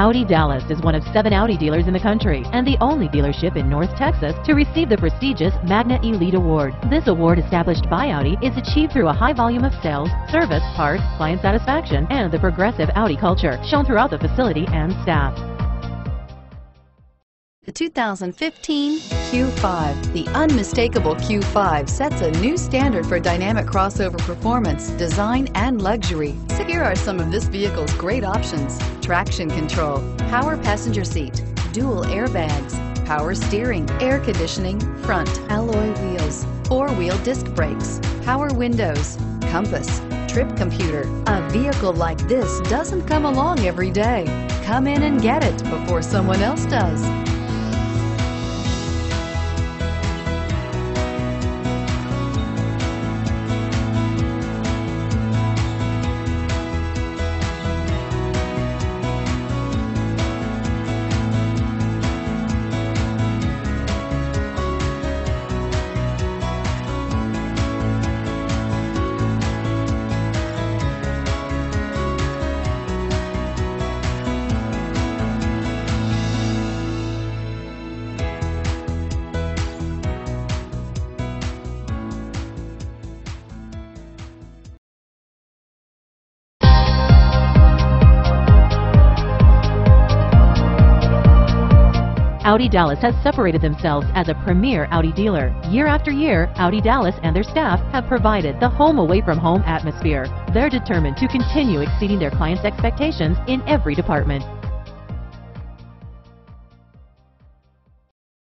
Audi Dallas is one of 7 Audi dealers in the country and the only dealership in North Texas to receive the prestigious Magna Elite Award. This award, established by Audi, is achieved through a high volume of sales, service, parts, client satisfaction, and the progressive Audi culture shown throughout the facility and staff. The 2015 Q5. The unmistakable Q5 sets a new standard for dynamic crossover performance, design, and luxury. So here are some of this vehicle's great options: traction control, power passenger seat, dual airbags, power steering, air conditioning, front alloy wheels, 4-wheel disc brakes, power windows, compass, trip computer. A vehicle like this doesn't come along every day. Come in and get it before someone else does. Audi Dallas has separated themselves as a premier Audi dealer. Year after year, Audi Dallas and their staff have provided the home away from home atmosphere. They're determined to continue exceeding their clients' expectations in every department.